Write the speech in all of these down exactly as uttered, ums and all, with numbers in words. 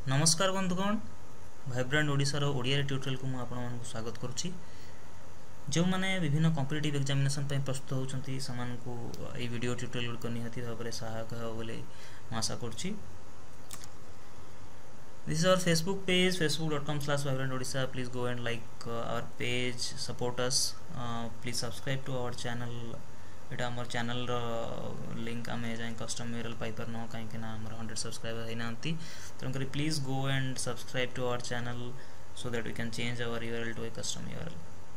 नमस्कार बंधुगण वाइब्रेंट ओडिशार ओडिया ट्यूटोरियल को मुझे आपको स्वागत करुच्ची। जो मैंने विभिन्न कॉम्पिटिटिव एग्जामिनेशन प्रस्तुत होती से ये वीडियो ट्यूटोरियल गुड़िक निहाती भाव में सहायक हो बोली आशा करुच्ची। This is our Facebook page, facebook dot com slash vibrant odisha. Please go and like uh, our page, support us. Uh, please subscribe to our channel. एटा हमर चैनल लिंक आम जाए कस्टम यूआरएल पाई पारन कहीं आम हंड्रेड सब्सक्राइबर होना तेणुक please go and subscribe to our channel so that we can change our URL to a custom URL.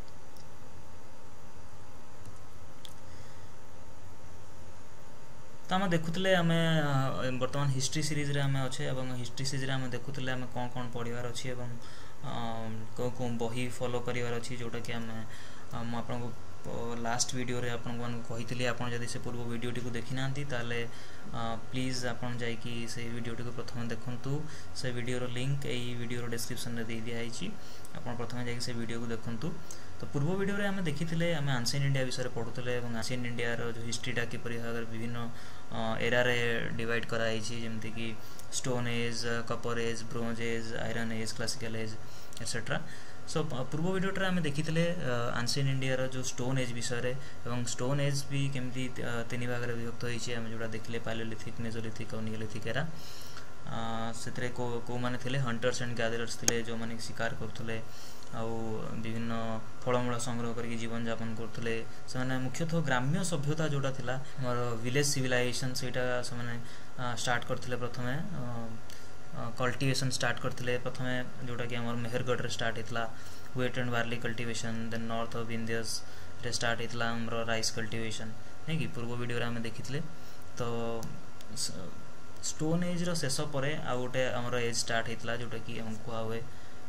तो आम देखुले आम बर्तमान हिस्ट्री सीरीज रे आम अच्छे और हिस्ट्री सीरीज रे आम देखुले आम कौन कौन पढ़ार अच्छी कौ कौ बही फॉलो करार अच्छी जोटा कि आम आपको लास्ट वीडियो रे आपन को कही आपन जदि से पूर्व वीडियो टी को देखि नांती ताले प्लीज आपन जाई कि से वीडियो टी को प्रथम देखंतु। से वीडियो रो लिंक एई वीडियो रो डिस्क्रिप्शन रे दे दिया आइछि, आपन प्रथम जाई से वीडियो को देखंतु। तो पूर्व वीडियो रे हमें देखिथिले हमें एंशिएंट इंडिया विषय रे पढुतले और एंशिएंट इंडिया रो जो हिस्ट्री टा किपरि भागर विभिन्न एरा रे डिवाइड करा आइछि, जेमति कि stone age, copper age, bronze age, iron age, classical age etcetera. So पूर्व वीडियो रे हमें देखिथिले एंशिएंट इंडिया रो जो स्टोन एज विषय रे एवं स्टोन एज भी केमती तीन भाग रे विभक्त होइछि। हम जोडा देखले पालियोलिथिक, मेसोलिथिक और नियोलिथिक एरा। सेतरे को को माने थिले हंटर्स एंड गैदरर्स थिले जो माने शिकार करथुले आ विभिन्न फलमूल संग्रह करके जीवन यापन करथुले। से माने मुख्यतः ग्राम्य सभ्यता जोडा थिला हमर विलेज सिविलाइजेशन सेटा से माने स्टार्ट करथुले। प्रथमे कल्टिवेशन स्टार्ट करते प्रथम जोटा कि आम मेहरगढ़ स्टार्ट होता wheat and barley cultivation, then north of Vindhyas रे स्टार्ट होता आमर राइस कल्टिवेशन है कि पूर्व वीडियो आम देखी। तो स्टोन एज रो शेष पर आ गोटे आमर एज स्टार्ट होता जोटा कि हम कह हुए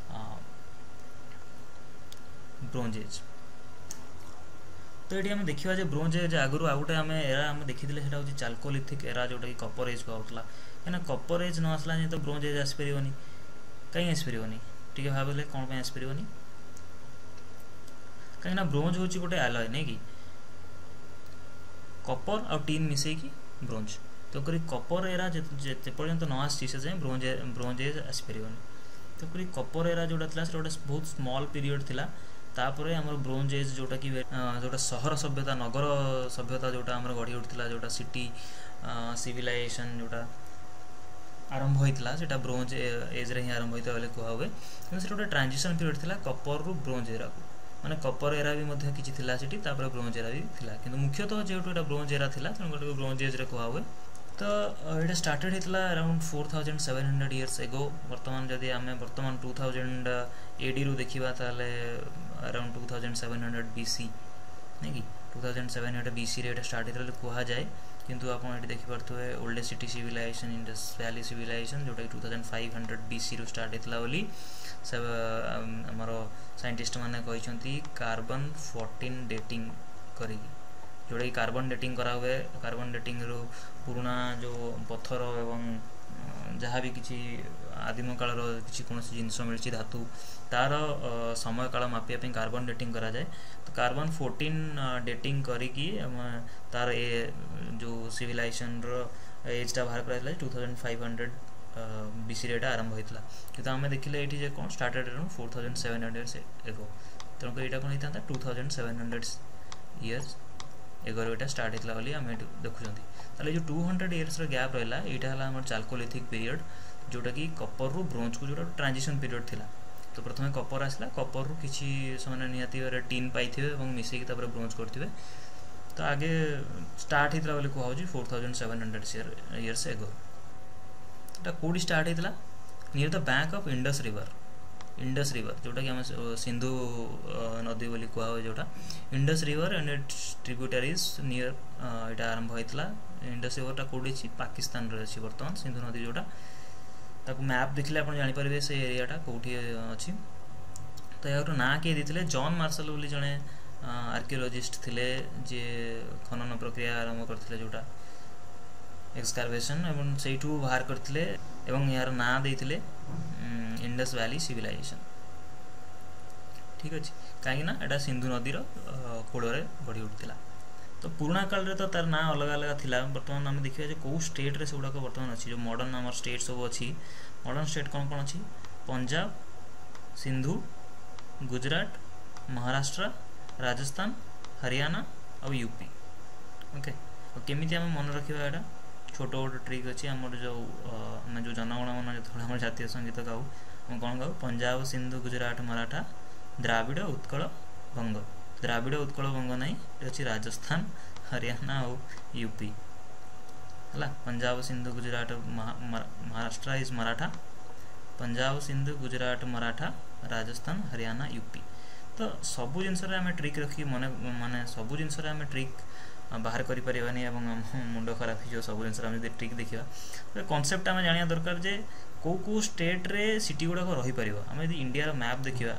ब्रोंज एज। तो ये आम देखा जे ब्रोंज एज आगुरी आ गोटे आम एरा आम देखी से चाल्कोलिथिक एरा जोटा कि कपर एज कहला। क्या कपर एज न आसला तो ब्रोंज एज आसपार कहीं आसपार टी भाविले कौन पर आसपार कहीं ब्रोंज हूँ गोटे आलय नहीं कि कपर आ टीन मिसेकी ब्रोंज। तो कपर एरा जेपर्यंत न आसी से जाए ब्रोंज ब्रोंज एज आसपार। तो कपर एरा जोटा था गोटे बहुत स्मॉल पीरियड थिला। तापर आम ब्रोंज एज जोटा कि जोटा सहर सभ्यता नगर सभ्यता जोटा आम गढ़ी उठा जोटा सिटी सिविलाइजेशन जोटा आरंभ होता है ब्रोंज एज रे ही आरंभ होता है कह हुए। कि गोटे ट्रांजिशन पीरियड थिला कपर रु ब्रोंज एरा को माने कपर एरा भी मध्य किछि थिला सिटी तापर ब्रोंज एरा भी थिला, किंतु मुख्यतः जेहेतु एटा ब्रोंज एरा थिला तेणु गोटे ब्रोंज एज रे कह हुए। तो ये स्टार्टेड होता around four thousand seven hundred years ago. बर्तमान जदि आम बर्तमान टू थाउजेंड एडी रु देखा ताले around two thousand seven hundred BC नहीं कि two thousand seven hundred BC रे स्टार्ट होता कह जाए। किंतु आप देखिपे old city civilization, Indus valley civilization जोटा कि two thousand five hundred BC रु स्टार्ट होता बोली सब आमर साइंटिस्ट माने कहते कार्बन फोर्टीन डेटिंग करी जोटा कि कार्बन डेटिंग करा हुए। कार्बन डेटिंग रो पुराना जो पत्थर एवं जहाँ भी किसी आदिम काल किसी कौन जिनस मिली धातु तार समय काल मापिया कार्बन डेटिंग करा जाए। तो कार्बन फोर्टीन डेटिंग करी तार ए जो सिविलाइजेशन रो एजटा बाहर कराइला two thousand five hundred BC रेट आरंभ होता। कि आम देखिले ये कौन started around four thousand seven hundred ago. तेणुक यहाँ कौन होता two thousand seven hundred years ago यहाँ स्टार्ट होता बोली आम देखुं। जो टू हंड्रेड इयर्स गैप रहा यहाँ है चाल्कोलिथिक पीरियड जोटा कि कपर रु ब्रोंज को जो ट्रांजिशन पीरियड थिला। तो प्रथम कपर आसला, कपर रु किसी से निहाती टीन पाइबे और मिसेक ब्रोंज करते। तो आगे स्टार्ट होता बोली कहुँ four thousand seven hundred years ago. यहाँ कौटी स्टार्ट होता near the bank of Indus river. Indus river जोटा कि आम सिंधु नदी बोली कह जोटा Indus river and its tributaries near यहाँ आरंभ होता। इंडस रिवरटा कौटी पाकिस्तान रे अच्छी बर्तमान सिंधु नदी जोटा ताकू मैप देखिले आप जानीपारे से एरियाटा कौटी अच्छी। तो यार ना किए देते जॉन मार्शल बोली जड़े आर्कियोलॉजिस्ट थिले जे खनन प्रक्रिया आरंभ करते जोटा एक्सकार्वेशन एवं से बाहर करते यार ना देते इंडस वैली सिविलाइजेशन। ठीक अच्छे कहीं एटा सिंधु नदीर कूल गढ़ी उठा। तो पुराणा काल रे तो तार ना अलग अलग थिला वर्तमान आम देखिए जे कौ स्टेट रे सेगुड़ाक वर्तमान अच्छी जो मॉडर्न आम स्टेट सब अच्छी मॉडर्न स्टेट कौन कौन अच्छी पंजाब सिंधु गुजरात महाराष्ट्र राजस्थान हरियाणा और यूपी ओके केमी आम मन रखा यहाँ छोट गोटे ट्रिक अच्छी आम जो आम जो जनगण मन जो आम जातीय संगीत गाऊ हम कौन गाऊ पंजाब सिंधु गुजरात मराठा द्राविड़ उत्कल बंग द्राविड़ उत्कल बंग नहीं अच्छी राजस्थान हरियाणा और यूपी है पंजाब सिंधु गुजरात महाराष्ट्र इज मराठा पंजाब सिंधु गुजरात मराठा राजस्थान हरियाणा यूपी तो सबू जिनस ट्रिक रखी मन माने सबू जिनस ट्रिक बाहर करें मुंड खराब हो सब जिन ट्रिक देखा तो कॉन्सेप्ट आम जाना दरकार जे कौ कौ स्टेट रे सिटी गुड़ाक रही पार आम यदि इंडिया मैप देखा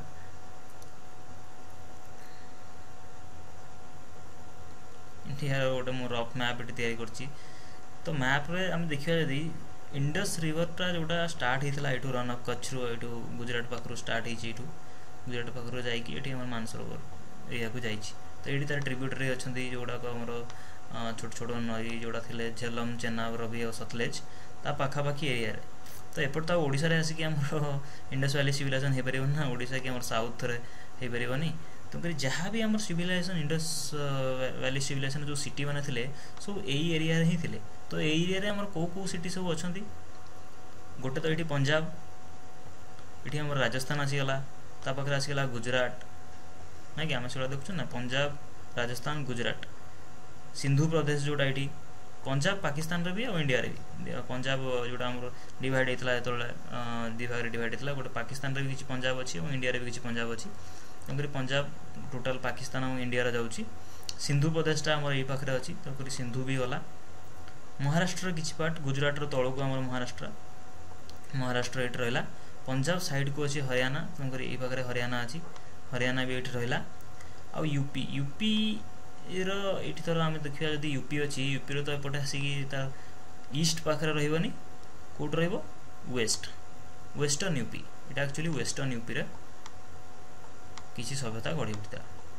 इंडिया गोटे मो रफ मैप ये तैयारी तो मैप रे आम देखा जदि इंडस रिवरटा जोटा स्टार्ट होता है रन अफ कच्छ रु गुजरात पाखु स्टार्ट होती गुजरात पाखु जाकि मानसरोवर या जा तो ये तार ट्रिब्यूटरी अच्छा जोड़ाक आमर छोट छोट नई जोड़ा थे झेलम चेनाब रवि और सतलेज ता पाखापाखि एरिया तो एपट तो ओडिशा रे आसिक इंडस वैली सिविलाइजेशन हो पार ना ओडिशा कि साउथ रे हो पारनी तेणुक जहाँ भी आम सिविलाइजेशन इंडस वैली सिविलाइजेशन जो सिटी मैंने थे सब यही एरिया ही थे तो यही एरिया आम कौ कौ सिटी सब अच्छा गोटे तो ये पंजाब ये आम राजस्थान आसीगला ता पाखे आसीगला गुजरात ना कि आम से देखु ना पंजाब राजस्थान गुजरात सिंधु प्रदेश जोटा ये पंजाब पाकिस्तान रे भी और इंडिया रे भी पंजाब जोटा आम डिवाइड होता जो दि भाग डिवाइड होता गोटे पाकिस्तान रे भी किसी पंजाब अच्छी और इंडिया रे भी किसी पंजाब अच्छी तेणुक पंजाब टोटाल पाकिस्तान और इंडिया जाऊँगी सिंधु प्रदेशटा आम ये पाखे अच्छी तेणुक सिंधु भी गला महाराष्ट्र किसी पार्ट गुजरात तौक आम महाराष्ट्र महाराष्ट्र ये रहा पंजाब साइड को अच्छी हरियाणा तेणुक ये पाखे हरियाणा अच्छी हरियाणा भी ये रहा आ यूपी यूपी ये थर आम देखा जब यूपी अच्छी यूपी तो एपटे आसिक तार ईस्ट पाखे रही कौट रेस्ट वेस्टर्न यूपी ये एक्चुअली वेस्टर्न यूपी रे किसी सभ्यता गढ़ी उठता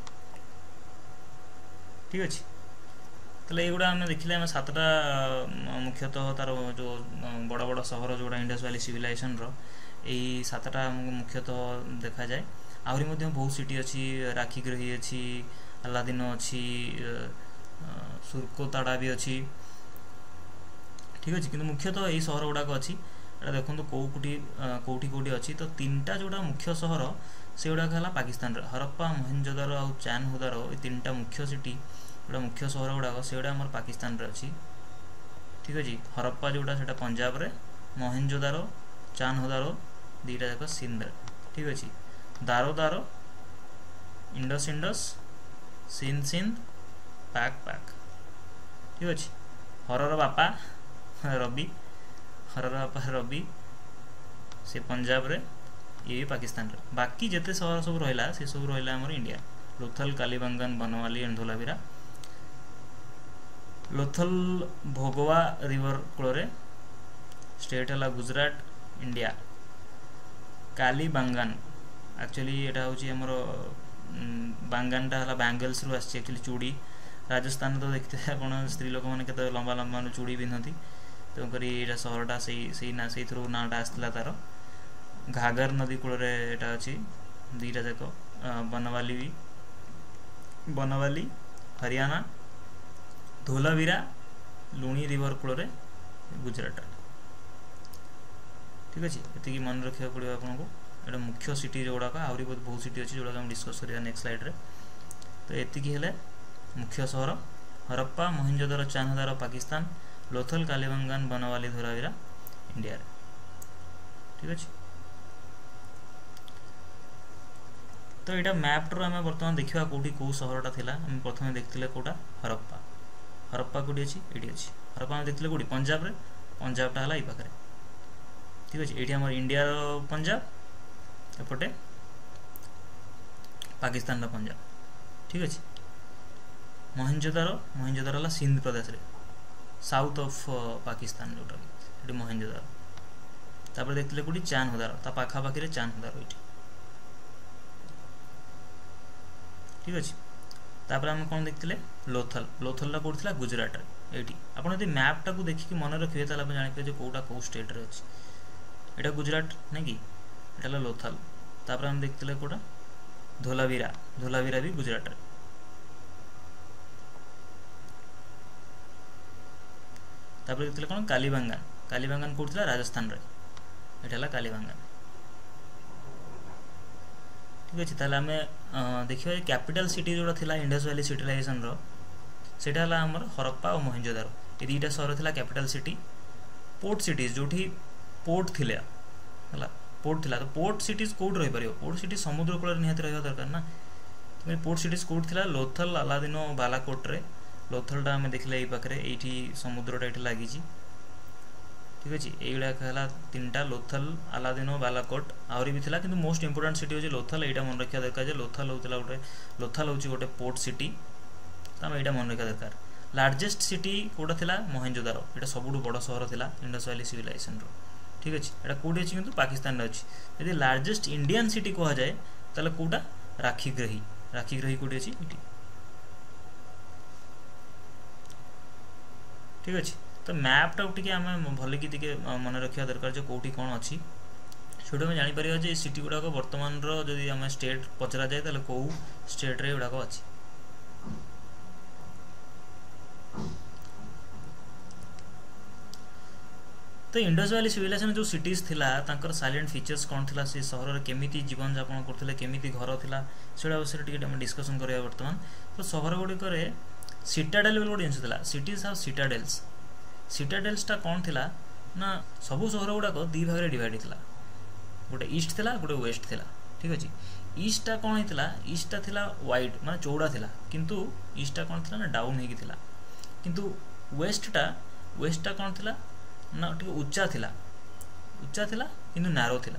ठीक अच्छे तो युवा आम देखिले आम सातटा मुख्यतः तार जो बड़ बड़ सहर जोड़ा इंडस वैली सिविलाइजेशन यही सातटा मुख्यतः देखा जाए आहरी बहुत सिटी अच्छी राखीगृही अच्छी अलादीन अच्छी सुरकोताड़ा भी अच्छी ठीक अच्छे किंतु मुख्यतः यही सहर गुड़ाक अच्छी देखो कौटी कौटी कौटी अच्छी तो तीन टा जोड़ा मुख्य सहर से गुड़ाक है पाकिस्तान हरप्पा मोहेंजोदारो और चानहुदारो ये तीन टा मुख्य सिटी जोड़ा मुख्य सहर गुड़ाक से आम पाकिस्तान रे अच्छी ठीक अच्छे हरप्पा जोड़ा से पंजाब रे मोहेंजोदारो चानहुदारो दीटा जाक सिंध ठीक अच्छे दारो दारो इंडस इंडस सिंध सिंध पाक पाक ठीक अच्छे हरर बापा रवि हरर बापा रवि से पंजाब रे ये भी पाकिस्तान रे बाकी जिते सहर सब रहा से सब रहा आमर India Lothal Kalibangan Banawali and Dholavira Lothal Bhogava river कूल स्टेट है गुजरात इंडिया कालीबांगान एक्चुअली यहाँ हूँ आमर बांगानटा है बैंगल्स रु आसी एक्चुअली चूड़ी राजस्थान तो देखते हैं आप स्त्री लोक मैंने के लंबा लंबा चूड़ी पिंधती तेणुक यहाँ सहरटा से ना से थ्रू नाटा आसला तार घागर नदी कूल अच्छी दीटा जाक बनवाली भी बनवाली हरियाणा धोलावीरा लुणी रिवर कूल गुजरात ठीक अच्छे ये मन रखा पड़ो आपको एटा मुख्य सिटी जोड़ाक आहरी बहुत बहुत सिटी अच्छी जोड़ा डिस्कस करिया नेक्स्ट स्लाइड रे तो एतिकी हेले मुख्य सहर हरप्पा मोहेंजोदारो चानहुदारो पाकिस्तान लोथल कालीबंगान बनवाली धोलावीरा इंडिया रे ठीक अच्छे तो यहाँ मैप रू आम बर्तमान देखा कौटी कौ सहरटा थिला आम प्रथम देखते कौटा हरप्पा हरप्पा कौटी अच्छी ये अच्छी हरप्पा आम देखते कौटी पंजाब रे पंजाबटा है ये पाखे ठीक अच्छे ये आम इंडिया पंजाब एपटे पाकिस्तान पंजाब ठीक अच्छे मोहेंजोदारो मोहेंजोदारो है सिंध प्रदेश रे साउथ ऑफ पाकिस्तान जोटा ये मोहेंजोदारो तापर देखते कौटी चानहुदारो ता पाखापाखि रे चानहुदारो ये ठीक अच्छे तापर आम कौन देखते लोथल लोथल कौट थी गुजरात ये आप मैपटा को देखिए मन रखिए जापर कौटा कौ स्टेट रे अच्छी यहाँ गुजरात नहीं कि यहाँ लोथल तापर आम देखते कौटा धोलावीरा धोलावीरा भी गुजरात रे तापर देखते कौन कालीबांगान कालीबांगान कौट थी राजस्थान रे यहाँ कालीबांगान ठीक अच्छे ताले आम देखिए कैपिटल सिटी जोड़ा थिला इंडस वैली सिटिलाइजेशन रो सेटा हला हमर हरप्पा और मोहेंजोदारो ये दुईटा सहर थिला कैपिटल सिटी पोर्ट सिटीज जोठी पोर्ट थिले हला पोर्ट थिला तो पोर्ट सिटीज कोड रही परियो पोर्ट सिटी समुद्र कूल निहाती रहिबा दरकार ना तो पोर्ट सिटीज कोड थिला लोथल अलादिनो बालाकोट रे लोथलटा आम देखले एई पाखरे एठी समुद्रटा एठी लागी छी ठीक अच्छे यही है तीन टा लोथल अलादिनो बालाकोट आहरी भी थिला किंतु मोस्ट इंपोर्टेंट सिटी होची लोथल एटा मन रखा दरकार जे लोथल होतला गोटे लोथल होची गोटे पोर्ट सिटी तो आम एटा मन रखा दरकार लार्जेस्ट सिटी कोटा थिला मोहेंजोदारो एटा सबुठु बड़ सहर थिला इंडस वैली सिविलाइजेशन रो ठीक अच्छे एटा कोडी अछि किंतु पाकिस्तान रे अछि यदि लार्जेस्ट इंडियन सिटी कहा जाए ताले कोटा राखीग्रही राखीग्रही कोडी अछि इटी ठीक अच्छे तो मैपटा टी आम भल कि मन रखा दरकार जो कौटी कौन अच्छी से आम जापर जे सिटी गुड़ाक बर्तमान जदि आम स्टेट पचरा जाए तो कौ स्टेट रे गुड़ाक अच्छी तो इंडस वैली सिविलाइजेशन जो सिटीज थिला तांकर साइलेंट फीचर्स कौन थिला से सहर केमी जीवन यापन करते केमी घर थिला से विषय आम डिस्कसन करिया बर्तमान तो सहर गुड़िक सिटाडेल भी गोटे जिन था सिटीज हाव सिटाडेल्स सिटाडेल्सटा कौन थिला ना सबू सहर गुड़ाक दी भाग में डिवाइड थिला गोटे ईस्ट थिला गोटे वेस्ट थिला ठीक अच्छे ईस्टा कौन होता ईस्टा थिला वाइड माने चौड़ा थिला किंतु ईस्टा कौन थिला ना डाउन होगी थिला किंतु वेस्टटा वेस्टटा कौन थिला ना टिके उच्चा थिला उच्चा थिला किंतु नैरो थिला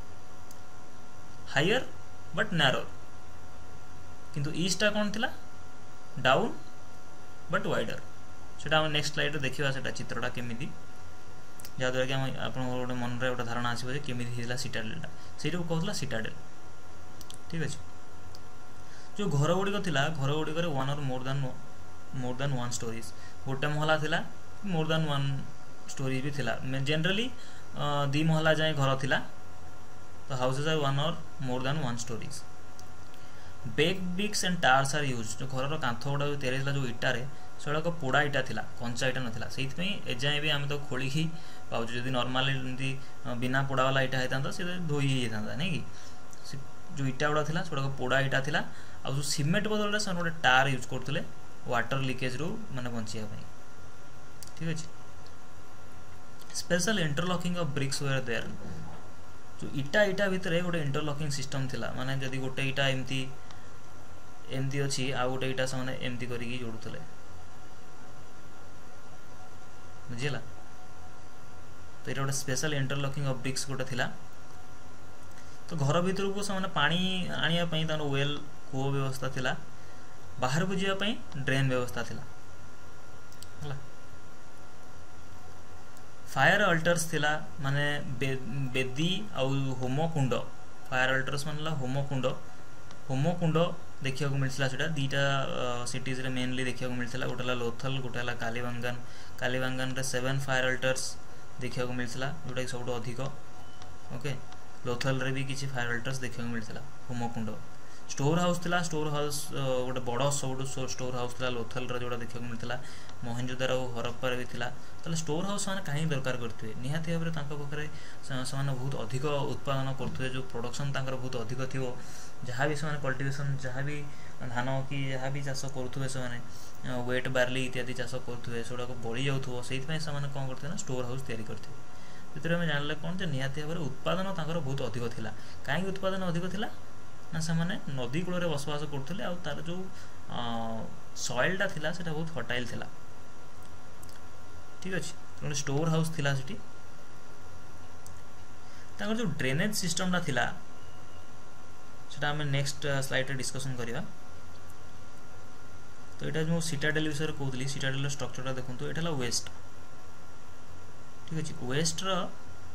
हायर बट नैरो किंतु ईस्टा कौन थिला डाउन बट वाइडर सेटा हम नेक्स्ट स्लाइड देखा से चित्रटा केमी जहाँद्वारा कि आप गोटे मन में गोटे धारणा आसो केमी सिटाडेलटा से कहला सिटाडेल ठीक अच्छे जो घर गुड़िक थिला घर गुड़िक one or more than more than one stories गोटे महला थिला मोर दैन वन स्टोरीज भी थिला जनरली दी महला जाए घर थिला तो houses are one or more than one stories bake bricks and tars are use जो घर कांथ गुड़ा जो तैयारी जो इटारे से पोड़ा इटा थिला कंचा इटा नाला से एजाए भी आम तो खोलिकी पाऊँ जब नॉर्मल एमती बिना पोड़ा वाला इटा होता से धोई होता नहीं कि जो इटा गुड़ा थिला से पोड़ा इटा थिला आ जो सीमेंट बदल से गोटे टार यूज करते वाटर लीकेज रू माने बचाई ठीक अच्छे special interlocking of bricks were there जो इटा इटा भितर गोटे इंटरलॉकिंग सिस्टम थिला माने जदि गोटे इटा एमती एमती अच्छी आ गोटे इटा से एमती करके जोड़ुले बुझीला तो ये गोटे स्पेशल इंटरलॉकिंग ऑफ ब्रिक्स गोटे थिला तो घर भीतर को से पानी आनिया पई तार वेल कूह व्यवस्था थिला बाहर को जावाई ड्रेन व्यवस्था थिला हला फायर अल्टर्स थिला माने बे, बेदी आउ होमकुंड फायर अल्टर्स मानला होमकुंड होमकुंड देखा मिलता से दीटा सिटीज रे मेनली देखा मिलता गोटे लोथल गोटे कालीबांगान कालीबांगान रे सेवन फायर अल्टर्स देखा मिलता जोटा कि सब अधिक ओके लोथल रे भी किसी फायर अल्टर्स देखा मिलता होमकुंड स्टोर हाउस थिला स्टोर हाउस गोटे बड़ सब स्टोर हाउस थिला लोथल रे जोटा देखा मिलता मोहेंजोदारो हरप्पा भी थिला ताले स्टोर हाउस मैंने कहीं दरकार करते निहाती भाव में पाखे से बहुत अधिक उत्पादन करते जो प्रोडक्शन तांकर बहुत अधिक थी जहाँ भी से कल्टिवेशन जहाँ भी धान कि जहाँ भी चाष करुवे से वेट बार्ली इत्यादि चाष करुवे से बढ़ी जाऊँ से कौन करते ना स्टोर हाउस तैयारी करते भर आम जान कौन जो निहाती भाव में उत्पादन तांकर बहुत अधिक थिला कहीं उत्पादन अधिक थिला ना से नदी कूल बसवास करते आ तार जो सॉइलटा थिला सेटा बहुत फर्टाइल थिला ठीक अच्छे तो स्टोर हाउस थिला सिटी तांकर जो ड्रेनेज सिस्टमटा थिला सेटा आम नेक्स्ट स्लाइड रे डिस्कसन करिवा तो यहाँ जो सिटाडेल विषय कहूली सिटाडेल स्ट्रक्चरटा देखो ये वेस्ट ठीक अच्छे वेस्ट रो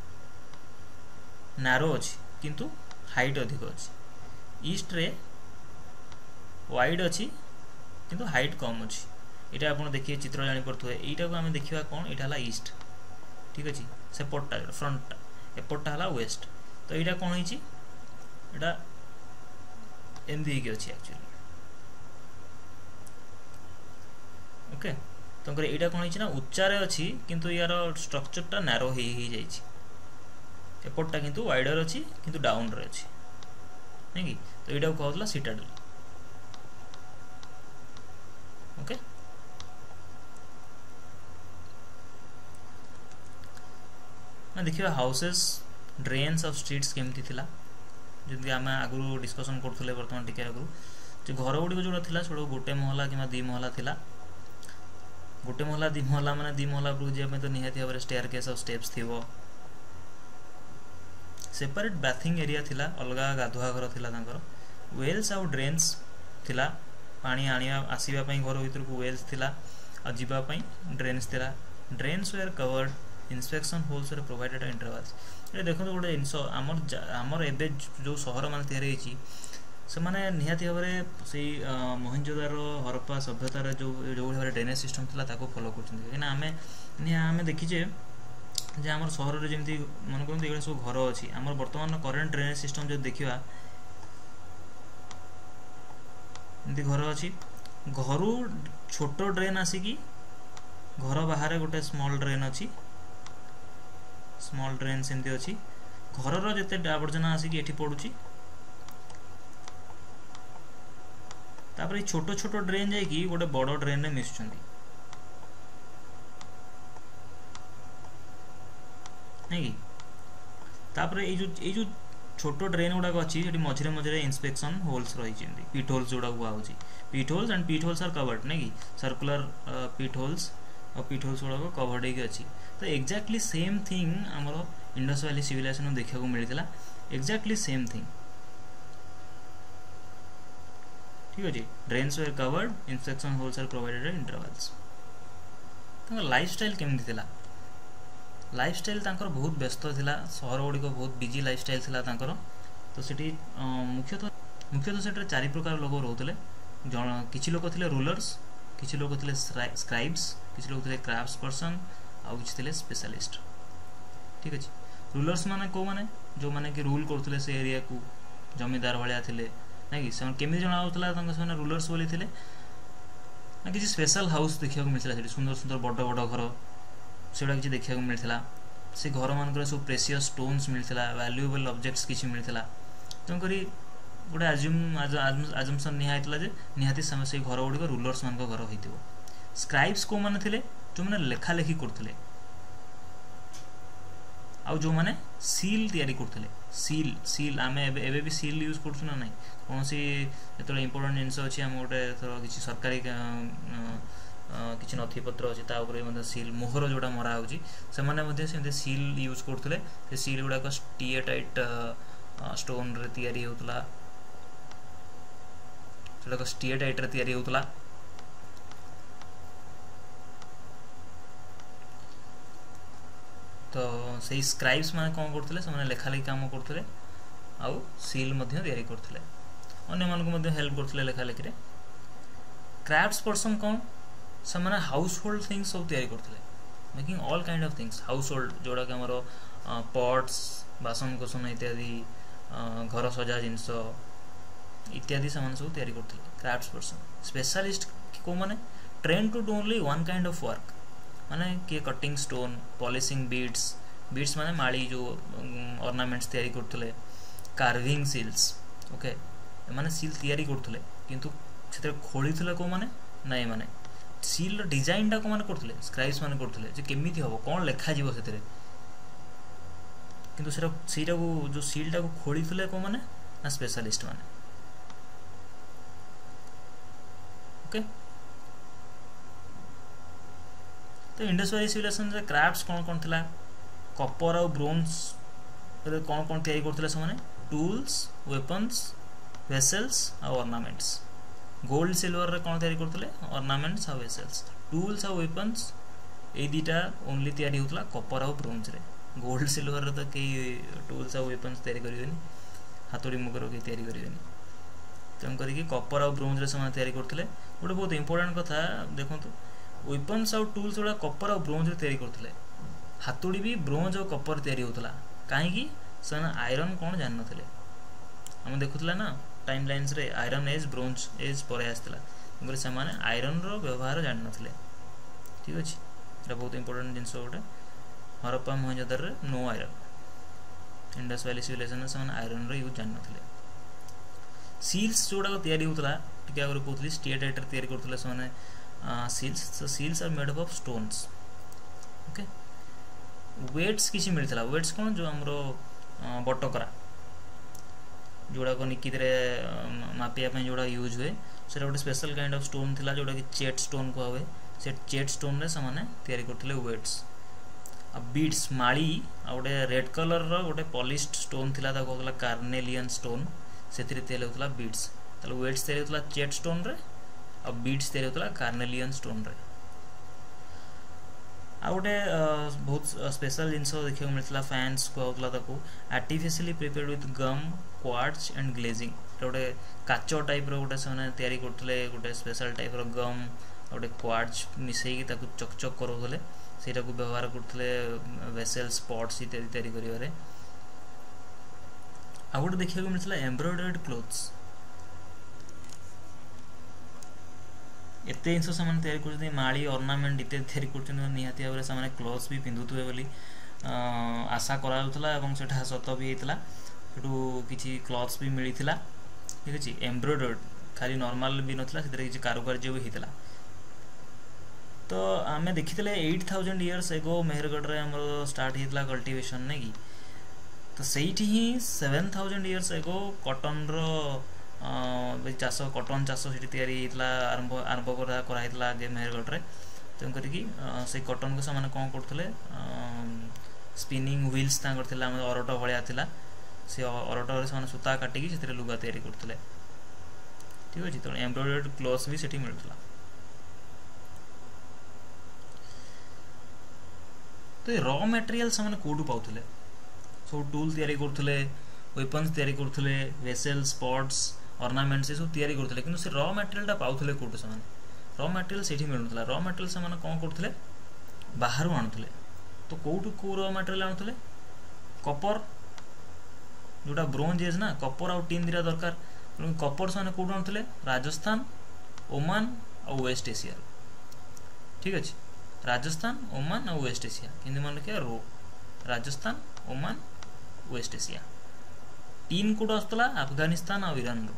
नारो अच्छी किंतु हाइट अधिक अच्छी ईस्ट रे वाइड अच्छी किंतु हाइट कम अच्छी। यहाँ आप देखिए चित्र जापे यटा को आम देखा कौन यहाँ है ईस्ट, ठीक अच्छे सेपटा फ्रंटा एपटा है वेस्ट। तो यहाँ कौन है यहाँ एमती अच्छी एक्चुअली ओके। तो यहाँ कौन है उच्चार अच्छी किंतु यार स्ट्रक्चरटा नारो हो जाइए एपटा किंतु वाइडर अच्छी किंतु डाउन रे अच्छी नहीं कि। तो यहाँ को कहला सिटाडेल ओके। देखिए हाउसेस ड्रेन्स और स्ट्रीट्स केमती थिला जमी आम आगु डिस्कसन करूँ बर्तमान टी आगु जो घर गुड़िक जोड़ा था से गोटे महला कि दी महला थिला। गोटे महला दी महला माने दी महला उपरକୁ ଯିବା ପାଇଁ तो निहाती भाव स्टेयर केस और स्टेप्स थिवो। सेपरेट बाथिंग एरिया थिला अलगा गाधुआ घर थिला तांकर। वेल्स और ड्रेन्स थिला पानी आनिया आसीबा पई घर भीतर को वेल्स थिला और जीवा पई ड्रेन्स थिला। Drains were covered inspection holes were provided intervals. ये देखो गोटे जिनस आमर आमर एबे जो सहर मान तैयारी होईची से माने निहाती भाव से मोहनजोदारो हरप्पा सभ्यतार जो जो भाव ड्रेनेज सिस्टम था ताको फॉलो करछन कि आमे आमे देखिजे जे आमर सहर रे जेमती मन करन एगुडा सब घर अछि आमर वर्तमान करंट ड्रेनेज सिस्टम जो देखिबा एमती घर अछि। घरु छोट ड्रेन आसिकी घर बाहर गोटे स्मॉल ड्रेन अछि स्मॉल ड्रेन सेमती अछि। घरर जते आवर्जना आसिकी एठी पडुची तापर छोट छोट ड्रेन जाइकी गोटे बड़ ड्रेन रे मिसुचंदी नहीं कि। तापर ए जो ए जो छोट ड्रेन गुडा अच्छी से मझे मझे इंस्पेक्शन होल्स रही पीट होल्स जोड़ा हुआ होची pit holes and pit holes are covered नहीं कि सर्कुलर पीट होल्स और पीट होल्स गुड़ा कवर्ड होगी अच्छी। तो एक्जाक्टली सेम थिंग आमर इंडस वैली सिविलाइजेशन देखा मिलता एक्जाक्टली सेम थिंग ठीक अच्छे। Drains were covered inspection holes are provided intervals. Lifestyle केमती थिला लाइफस्टाइल तांकर बहुत व्यस्त थिला सहर गुड़िक बहुत बिजी लाइफस्टाइल थिला तांकर। तो सेठी मुख्यतः मुख्यतः सेठी चारि प्रकार लोग रोते किसी लोग थे रूलर्स किसी लोग थे स्क्राइब्स किसी लोग थे क्राफ्ट्स पर्सन आउ किसी थे स्पेशलिस्ट ठीक अच्छे। रूलर्स माने को माने जो माने कि रूल करते से एरिया को जमीदार भाया थे ना कि केमी जना रूलर्स बोली थे ना किसी स्पेशल हाउस देखा मिलता सुंदर सुंदर बड़ बड़ घर सेटा किसी देखा मिलता से घर मान सब प्रेसियस स्टोन्स मिलता वैल्यूएबल ऑब्जेक्ट्स किसी मिलता। तेणुक गोटे आज्यूम आजम्पशन निहाइतला जे निहाती से घर गुड़िक रूलर्स मान घर हो। स्क्राइब्स को माने थे जो मैंने लेखा लेखी करते आउ जो मैंने सील तैयारी करते सील सील आम एबे भी सील यूज करना ना कौन सी जो इंपोर्टेंट जिनस अच्छी आम गोटे किसी सरकारी किसी नथिपत्र अच्छे सील मोहर जोड़ा मरा होती सील यूज करते सील गुड़ाक स्टीएटाइट स्टोन रे तैयारी होतला सेटा स्टीएटाइट रे तैयारी होतला। तो सही स्क्राइब्स माने कौन करते से लेखा लेखी काम करते आउ सील मध्य तैयारी करते अन्य मानक हेल्प करते लेखा लेखी। क्राफ्ट्स पर्सन कौन से मैंने हाउस होल्ड थिंग्स सब तैयारी करते making all kind of things household जोड़ा कि आमर पॉट्स बासन कुसन इत्यादि घर सजा जिनस इत्यादि से सब तैयारी करते क्राफ्ट्स पर्सन। स्पेशलिस्ट को माने train to do only one kind of work माने किए cutting stone polishing beads beads माने माली जो ऑर्नामेंट्स तैयारी करते कार्विंग सील्स ओके माने सील तैयारी करते किंतु से खोली को माने नाई माने सील डिजाइन टा को माने करते स्क्राइब्स माने करते जे केमिति हबो कोन लेखा जीवो सेतरे किंतु सेरा सीटा को जो सील टा को खोली को माने ना स्पेशलिस्ट माने ओके। तो इंडस वैली सिविलाइजेशन रे क्राफ्ट्स कौन कौन थिला कॉपर और ब्रोंज रे कौन कौन तैयारी करथिले से माने टूल्स वेपन्स वेसल्स और ऑर्नामेंट्स। गोल्ड सिल्वर रे कौन तैयारी करथिले ऑर्नामेंट्स और वेसल्स। टूल्स और वेपन्स ए दीटा ओनली तैयारी होतला कॉपर और ब्रोंज रे। गोल्ड सिल्वर रे तो के टूल्स और वेपन्स तैयारी करिवेनी हातोडी मुगर के तैयारी करिवेनी तेणु करी कॉपर और ब्रोंज रे से तैयारी करथिले। गोटे बहुत इंपोर्टेंट कथा देखो, वेपन्स आउ टूल्स गुड़ा कपर और ब्रोंज तैयारी करते, हातुड़ी भी ब्रोंज और कपर तैयारी होता, कहीं से आयरन कौन जान नथिले। आम देखुला ना टाइम लाइन्स रे आयरन एज ब्रोंज एज पर आसला, से आयरन रो व्यवहार जान नथिले। ठीक अच्छे, ये बहुत इंपोर्टेंट जिनस गोटे। Harappa Mohenjodaro no iron, Indus valley civilization से आयरन रो यूज जान नथिले। सील्स जोड़ा तैयारी होता टे आगे कहते स्टेटाइट तैयारी करते से seals seals are made up of stones. Okay, weights किसी मिलता, वेट्स कौन जो आमर बटकरा जोड़ाक निकी मापिया जोड़ा यूज हुए, से गोटे स्पेशल काइंड ऑफ स्टोन थिला जोड़ा कि चेट स्टोन कह हुए, से चेट स्टोन रे से तैयारी करते वेट्स। आ बीड्स माली आ गोटे रेड कलर रो गोटे पॉलिश्ड स्टोन थिला कहला कार्नेलियन स्टोन, से तैयारी होता बीड्स। ताले वेट्स तैयारी होता चेट स्टोन रे, आ बीड्स तैयारी होता कार्नेलियन स्टोन रे। आ गोटे बहुत स्पेशल जिनस देखा मिलता फैंस कहला artificially prepared with gum quartz and glazing, गोटे काच टाइप रो गोटे से तैयारी करते, गोटे स्पेशल टाइप रो गम गोटे क्वार्ट्ज मिसेकी चकचक करोले, सेटा को व्यवहार करते वेसेल्स पॉट्स इत्यादि तैयारी करिवारे। आ गोटे देखा मिलता एम्ब्रॉयडर्ड क्लोथ्स, एते जिनस से तैयारी कर माली ऑर्नामेंट इत्यादि तैयारी कर निहाती भाव में क्लोथ्स भी पिंधुवे बोली आशा करा सत भी होता, सेठू किसी क्लथ्स भी मिलता। ठीक अच्छे, एम्ब्रॉयडर्ड खाली नॉर्मल भी नाला, किसी कारुकार्य भी होता। तो आम देखी eight thousand years ago Mehrgarh में आम स्टार्ट होता कल्टिवेशन नहीं कि, तो सही ही सेवेन थाउजेंड इयर्स एगो कटन रो चाष कटन चाष से आरंभ आरंभ कराइला आगे मेहरगढ़ में। तेणुक से कटन को से कौन करते स्पिनिंग व्हील्स अरट भाया था, से अरट से सूता काटिकी से लुगा तैयारी करते। ठीक अच्छे, तो एम्ब्रॉयडर्ड क्लोथ्स भी सेठी मिलता। तो ये रॉ मटेरियल से कौटू पाते, सब टूल तैयारी करते, वेपन्स तैयारी करते, वेसेल्स पॉट्स ऑर्नामेंट्स ये सब तैयारी करते, किंतु से रॉ मटेरियल पाते कौटू से रॉ मटेरियल से मिलूला। रॉ मटेरियल से कौन करते बाहर आणुले, तो कौटू कौ रॉ मटेरियल आणुले कपर जोटा ब्रोंज एज ना, कपर आउ टीन दिरा दरकार, कपर से कौटू आणुले राजस्थान ओमान और वेस्ट एशिया। ठीक अच्छे, राजस्थान ओमान और वेस्ट एशिया, किंतु मन रखिए रो Rajasthan Oman West Asia. Tin कौट आसला अफगानिस्तान और ईरान रो।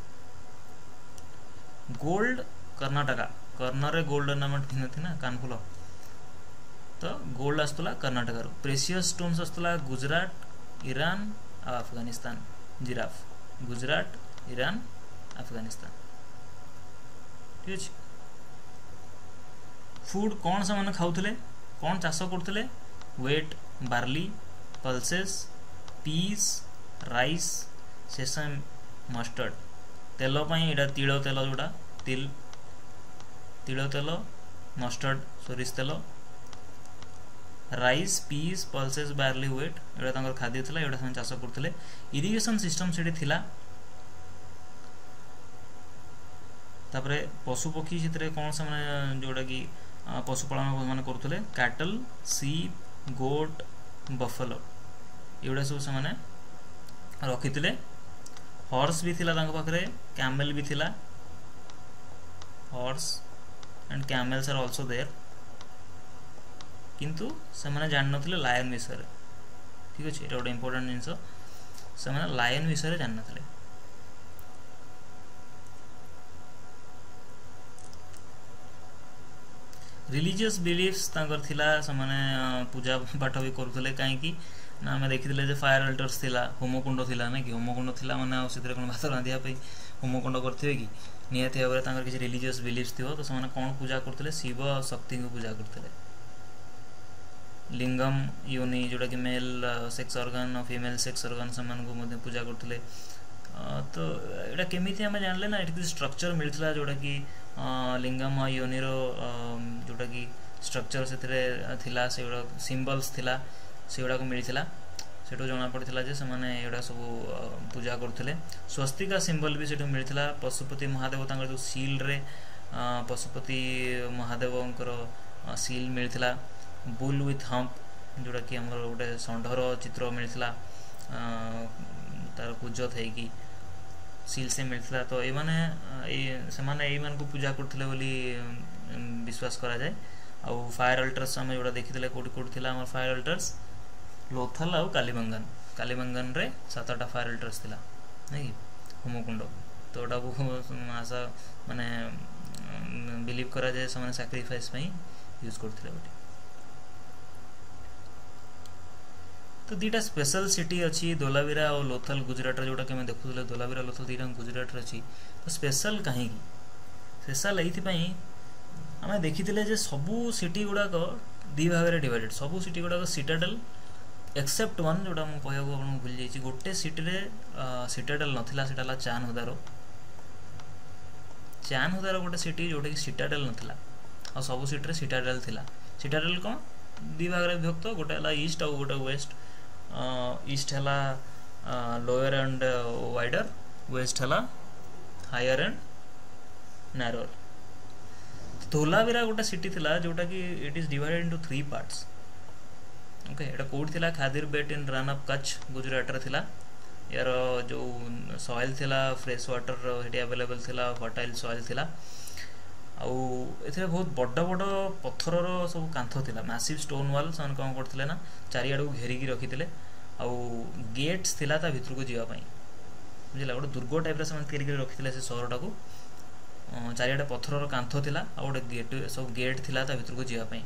गोल्ड कर्नाटका, कर्नर गोल्ड ऑर्नामेंट पिंधती ना कानफुल, तो गोल्ड आसला कर्नाटका रो। प्रेसियस स्टोन्स आसला गुजरात ईरान और अफगानिस्तान, जिराफ गुजरात ईरान अफगानिस्तान। ठीक अच्छे, फूड कौन से मैंने खाऊले, कौन चाष करते, wheat barley pulses peas rice sesame mustard. तेल यहाँ तिल तेल जोड़ा तिल तिल तेल मस्टर्ड सोरिष तेल rice peas pulses barley wheat एटा खाद्य था, ये चाष करते। इरिगेशन सिस्टम से तापरे पशुपक्षी से कौन से जोड़ा कि पशुपालन मान करते, कैटल सीप गोट बफेलो एगुड़ा सब से रखी थे। हॉर्स भी थिला तांको पाखरे, कैमल भी थिला, horse and camels are also there, किंतु से माने जान नथिले लायन विषय। ठीक अच्छे, ये गोटे इंपोर्टेंट जिनस से माने लायन विषय जान नथिले। रिलीजियस बिलीफ्स तांकर थिला, से माने पूजा पाठ भी करुले, कहीं ना आम देखी फायर अल्टर्स थिला, होमकुंड थिला ना कि होमकुंड थिला माने कौन भात रांधिया होमकुंड करते कि निहाती भाव में किसी रिलीजियस बिलीफ्स थी, तो से कौन पूजा करते शिव और शक्ति को पूजा करते। लिंगम योनि जोटा कि मेल सेक्स ऑर्गन और फीमेल सेक्स ऑर्गन से पूजा करते। तो यहाँ केमी आम जानले ना, ये स्ट्रक्चर मिलता जोटा कि लिंगम योनि जोटा कि स्ट्रक्चर से गुड़ा सिंबल्स थिला, से गुड़ाक मिलता। सेठू जना पड़ा जे से सब पूजा करते। स्वस्तिका सिंबल भी सेठू मिलता। पशुपति महादेव जो सील रे पशुपति महादेवंकर सील मिलता बुल विथ हम्प जोटा कि हमर गोटे षंढर चित्र मिलता तार कुज थी सील से मिलता तो ये माने से माने को पूजा करते बोली विश्वास करा जाए। आउ फायर अल्टर्स आम जोड़ा देखी कौटी कौटी थी फायर अल्टर्स लोथल आउ कालीबंगन कालीबंगन रे सातटा फायर अल्टर्स थिला नहीं होमकुंड तो एटा आशा माने बिलीव करा जाए से सैक्रिफाइस यूज करते बोली। तो दीटा स्पेशल सिटी अच्छी धोलावीरा और लोथल गुजरात जोटा कि देखुले धोलावीरा लोथल दीटा गुजरात अच्छी तो स्पेशल कहीं स्पेशल ये आम देखी सबू सिटी गुड़ाक दी भाग में डिवाइडेड सबू सिटी गुड़ाक सिटाडेल एक्सेप्ट वन जोटा मुझे कहूँ भूल जाइए गोटे सिटी सिटाडेल नाला से चानहुदारो चानहुदारो गोटे सिटी जोटा कि सिटाडेल नाला आ सबू सिटी सिटाडेल थिला सिटाडेल कौन दी भाग में विभक्त गोटे ईस्ट आउ गोटे वेस्ट ईस्ट है लोअर एंड वाइडर वेस्ट है हायर एंड नैरोर। धोलावीरा गोटे सिटी थिला जोटा कि it is divided into three parts okay एटा कोड थिला खादिर बेट इन रन ऑफ कच्छ गुजरात रे थिला यार जो सॉइल थिला फ्रेश वाटर हेटी अवेलेबल थिला फर्टाइल सॉइल थिला आउ एथे बहुत बड़ बड़ पत्थर सब कांथ थिला मैसिव स्टोन वॉल सन कौन करथिले ना चारिआड को घेरिकी रखिथिले आउ गेट्स थिला ता भितर को जीवा पई बुझिला गोटे दुर्ग टाइप रे समान तैयारी रखिथिले से शहरटा को चारिआडे पत्थर कांथ थिला आ गोटे गेट सब गेट थिला ता भितर को जीवा पई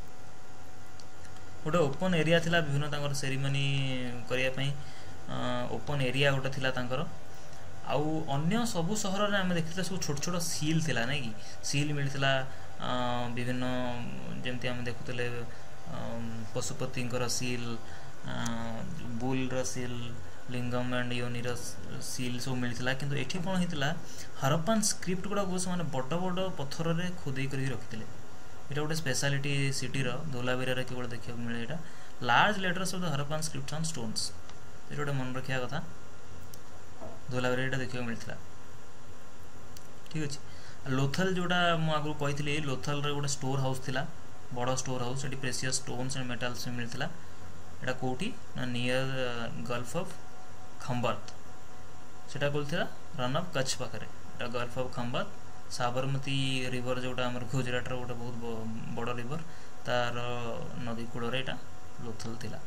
गोटे ओपन एरिया थिला विभिन्न तांकर सेरेमनी करिया पई ओपन एरिया गोटे थिला तांकर आउ अन्य सबु सहर में आम देखते सब छोट छोट सील थिला नहीं कि सील मिलता विभिन्न जमती आम देखुले Pashupati seal bull seal lingam and योनिर सील सब मिलता किंतु एठी कौन होता हरप्पान स्क्रिप्ट गुड़ा से बड़ बड़ पत्थर रे खोदे कर रखिते यहाँ गोटे स्पेशलिटी सिटीर धोलावीरा केवल देखा मिले यहाँ large letters of the Harappan script on stones ये गोटे मन रखा कथा धोलावीरा देखा मिलता ठीक अच्छे। लोथल जोड़ा मुझे कही लोथल रे गोटे स्टोर हाउस थिला बड़ स्टोर हाउस से प्रेसियस स्टोन्स एंड मेटल्स मिलता यहाँ कौटी ना नियर गल्फ ऑफ खंबात सेटा कौन थी रन ऑफ कच्छ पाखे यहाँ gulf of Khambhat Sabarmati river जोटा आम गुजरात गोटे बहुत बड़ रिवर तार नदी कूल यहाँ लोथल थिला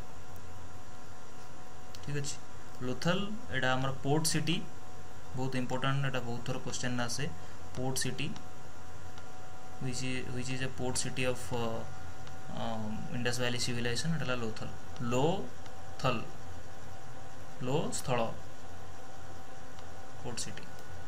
ठीक अच्छे। लोथल एटा आमर पोर्ट सिटी बहुत इंपोर्टेंट एटा बहुत थोड़ा क्वेश्चन आसे port city which which is a port city of Indus valley civilization एटा लोथल लोथल लो स्थल पोर्ट सिटी।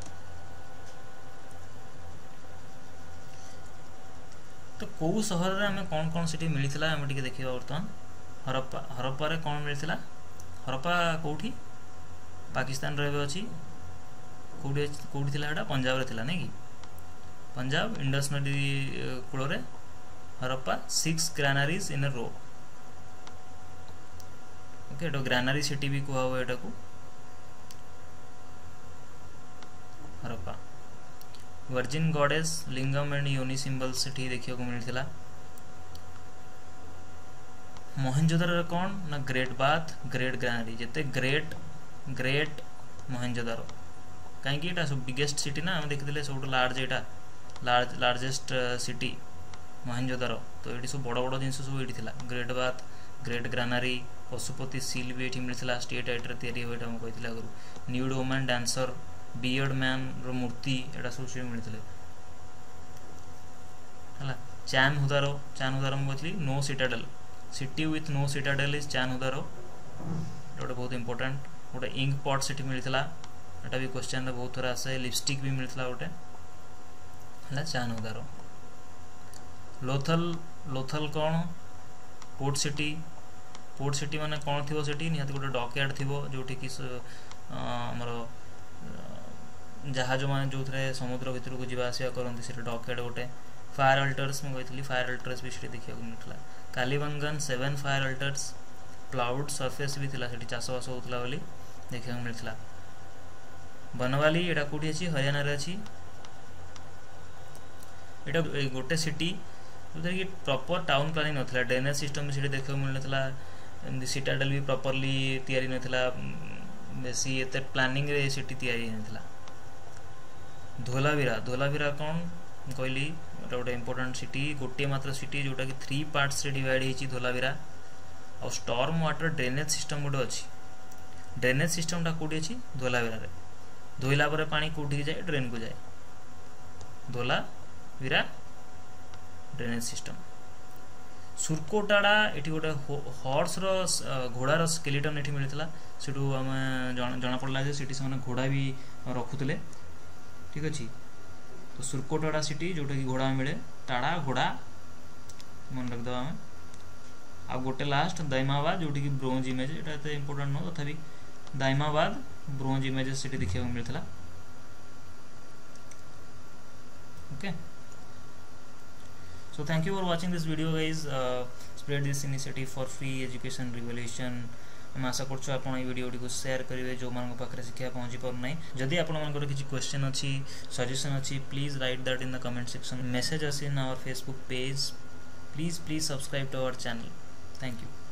तो कौ सहर रे हमें कौन कौन सिटी मिलता आम टे देखा बर्तमान हरप्पा हरप्पा रे कौन मिलता हरप्पा कौटी पाकिस्तान रे अच्छी कौटी कौटी थिला पंजाब रे थिला नहीं कि पंजाब इंडस नदी कूल रे Harappa six granaries in a row okay एटा ग्रानारी सिटी भी कहा हुआ एटा को Harappa. Virgin goddess lingam and yoni symbols सेठी देखिया को मिलथिला। मोहनजोदारो रे कौन ना ग्रेट बाथ ग्रेट ग्रानारी जेते ग्रेट ग्रेट मोहनजोदारो कहीं एटा सब बिगेस्ट सिटी ना हम देखिले सब लार्ज एटा लार्ज लार्जेस्ट सिटी मोहनजोदारो तो ये सब बड़ बड़ जिन सब ये great bath great granary Pashupati seal भी ये मिलता स्टेट आइटर तैयारी हुआ मुझे कही आगुरी nude women dancer beard man रूर्ति एटा सब सब मिलते है। चानहुदारो चानहुदारो मुझे कही no citadel city with no citadel is Chanhudaro गोटे बहुत इंपोर्टेंट गोटे इंक पॉट सिटी मिलता एटा भी क्वेश्चन बहुत थोड़ा आसे लिपस्टिक भी मिलता गोटे है चानहुदारो। लोथल लोथल कौन पोर्ट सिटी पोर्ट सिटी माने कौन थी सिटी निहाती गोटे डॉकयार्ड थी जोटी कि आमर जहाज मैंने जो थे समुद्र भितर को जीवा आसिया करती से डॉकयार्ड गोटे। फायर अल्टर्स मुझे कही फायर अल्टर्स भी से देखा मिलता Kalibangan seven fire altars ploughed surface भी थी चाषबास होता बोली देखा मिलता। बनवाली यहाँ कौटी अच्छी हरियाणा अच्छी एटा गोटे सिटी जो कि प्रॉपर टाउन प्लानिंग नथिला ड्रेनेज सिस्टम भी सिटी देखा मिलनथिला एमदी सिटाडेल भी प्रॉपर्ली तयारी नथिला बेसी एते प्लानिंग रे सिटी तयारी नथिला धोलावीरा धोलावीरा कौन कहली गोटे इंपोर्टेंट सिटी गोटे मात्र सिटी जोटा कि थ्री पार्ट्स रे डिवाइड होईची धोलावीरा और स्टॉर्म वाटर ड्रेनेज सिस्टम गोटे अच्छी ड्रेनेज सिस्टम टा कोठी अछि धोलावीरा रे धोइला पर पानी कोठी जाए ड्रेन को जाए धोलावीरा ड्रेनेज सिस्टम सुरकोटाड़ा एटी गोटे हॉर्स रो घोड़ा रो स्केलेटन एटी मिलथिला सेटू हम जाना पड़ला जे सिटी से घोड़ा भी रखुतले ठीक अछि तो सुरकोटाड़ा सिटी जोटा कि घोड़ा मिले टाड़ा घोड़ा मन रख दवा हम आ गोटे लास्ट दाइमाबाद जोटी कि ब्रोंज इमेज एटा एते इंपोर्टेंट न तथापि दाइमाबाद ब्रोंज इमेज सिटी देखिया मिलथिला okay so thank you for watching this video guys uh, spread this initiative for free education revolution हम आशा करछु आपण ए वीडियो को शेयर करिवे जो मान पाखरे शिक्षा पहुंची पर नै जदी आपण मान किछि क्वेश्चन अछि सजेशन अछि please write that in the comment section message us in our Facebook page please please subscribe to our channel thank you